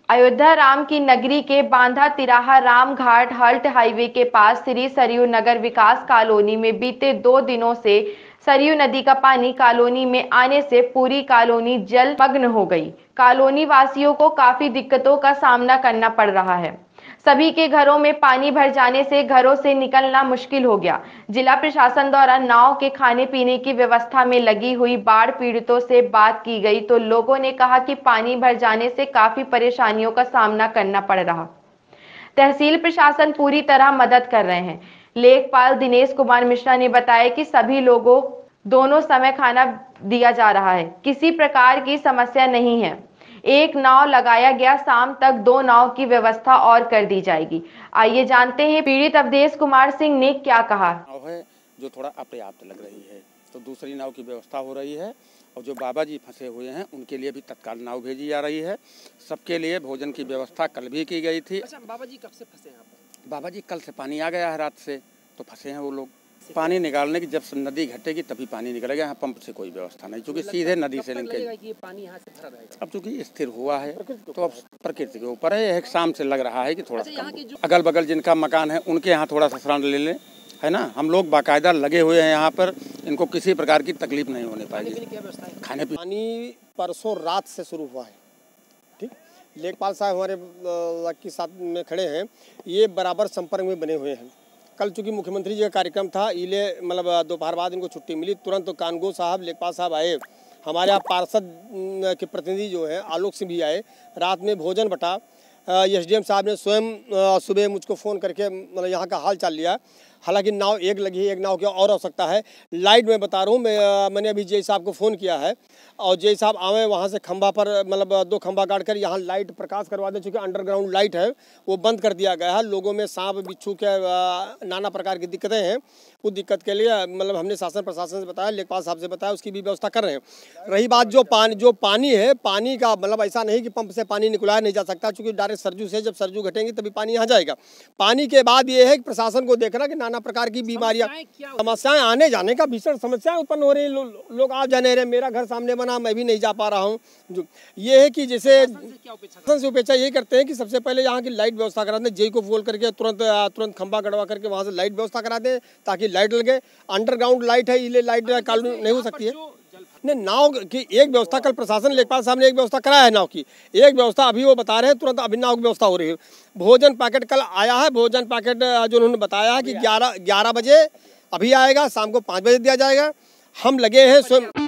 अयोध्या राम की नगरी के बांधा तिराहा राम घाट हल्ट हाईवे के पास श्री सरयू नगर विकास कॉलोनी में बीते 2 दिनों से सरयू नदी का पानी कॉलोनी में आने से पूरी कॉलोनी जलमग्न हो गई। कॉलोनी वासियों को काफी दिक्कतों का सामना करना पड़ रहा है। सभी के घरों में पानी भर जाने से घरों से निकलना मुश्किल हो गया। जिला प्रशासन द्वारा नाव के खाने पीने की व्यवस्था में लगी हुई बाढ़ पीड़ितों से बात की गई तो लोगों ने कहा कि पानी भर जाने से काफी परेशानियों का सामना करना पड़ रहा। तहसील प्रशासन पूरी तरह मदद कर रहे हैं। लेखपाल दिनेश कुमार मिश्रा ने बताया कि सभी लोगों दोनों समय खाना दिया जा रहा है, किसी प्रकार की समस्या नहीं है। एक नाव लगाया गया, शाम तक 2 नाव की व्यवस्था और कर दी जाएगी। आइए जानते हैं पीड़ित अवधेश कुमार सिंह ने क्या कहा। नाव है जो थोड़ा अपर्याप्त लग रही है, तो दूसरी नाव की व्यवस्था हो रही है और जो बाबा जी फंसे हुए हैं उनके लिए भी तत्काल नाव भेजी जा रही है। सबके लिए भोजन की व्यवस्था कल भी की गई थी। अच्छा, बाबा जी कब से फंसे हैं? बाबा जी कल से पानी आ गया है, रात से तो फंसे हैं वो लोग। पानी निकालने की जब नदी घटेगी तभी पानी निकलेगा। यहाँ पंप से कोई व्यवस्था नहीं, क्योंकि सीधे नदी से निकलेगी। पानी यहाँ से भरा रहेगा। अब चूंकि स्थिर हुआ है तो अब प्रकृति के ऊपर है। एक शाम से लग रहा है कि थोड़ा कम। अगल बगल जिनका मकान है उनके यहाँ थोड़ा सा शरण ले लें, है ना। हम लोग बाकायदा लगे हुए हैं यहाँ पर, इनको किसी प्रकार की तकलीफ नहीं होने पाएगी। खाने पानी परसों रात से शुरू हुआ है, ठीक। लेखपाल साहब हमारे के साथ में खड़े हैं, ये बराबर संपर्क में बने हुए हैं। कल चूँकि मुख्यमंत्री जी का कार्यक्रम था, इले मतलब दोपहर बाद इनको छुट्टी मिली, तुरंत तो कानगो साहब लेखपाल साहब आए। हमारे यहाँ पार्षद के प्रतिनिधि जो हैं आलोक सिंह भी आए। रात में भोजन बटा। एसडीएम साहब ने स्वयं सुबह मुझको फ़ोन करके मतलब यहाँ का हाल चाल लिया। हालांकि नाव एक लगी है, एक नाव की और आवश्यकता है। लाइट मैं बता रहा हूँ, मैंने अभी जे साहब को फ़ोन किया है और जे साहब आवे वहाँ से खंभा पर मतलब 2 खंभा काट कर यहाँ लाइट प्रकाश करवा दें। चूँकि अंडरग्राउंड लाइट है वो बंद कर दिया गया है। लोगों में सांप बिच्छू के नाना प्रकार की दिक्कतें हैं। उस दिक्कत के लिए मतलब हमने शासन प्रशासन से बताया, लेखपाल साहब से बताया, उसकी भी व्यवस्था कर रहे हैं। रही बात जो पानी है, पानी का मतलब ऐसा नहीं कि पंप से पानी निकलाया नहीं जा सकता, चूँकि डायरेक्ट सरजू से जब सरजू घटेंगे तभी पानी यहाँ जाएगा। पानी के बाद ये है कि प्रशासन को देखना कि नाना प्रकार की बीमारियां, समस्याएं आने जाने का भीषण समस्याएं उत्पन्न हो रही। लोग आप जाने रहे, मेरा घर सामने बना, मैं भी नहीं जा पा रहा हूं। जो ये है कि जैसे से उपेक्षा यही करते हैं कि सबसे पहले यहाँ की लाइट व्यवस्था करा दें। जेई को बोल करके तुरंत खंभा गड़वा करके वहाँ से लाइट व्यवस्था करा दें ताकि लाइट लगे। अंडरग्राउंड लाइट है, ये लाइट कानून नहीं हो सकती है। नहीं, नाव की एक व्यवस्था कल प्रशासन लेखपाल साहब ने एक व्यवस्था कराया है। नाव की एक व्यवस्था अभी वो बता रहे हैं, तुरंत अभी नाव की व्यवस्था हो रही है। भोजन पैकेट कल आया है। भोजन पैकेट जो उन्होंने बताया है कि 11 बजे अभी आएगा, शाम को 5 बजे दिया जाएगा। हम लगे हैं स्वयं।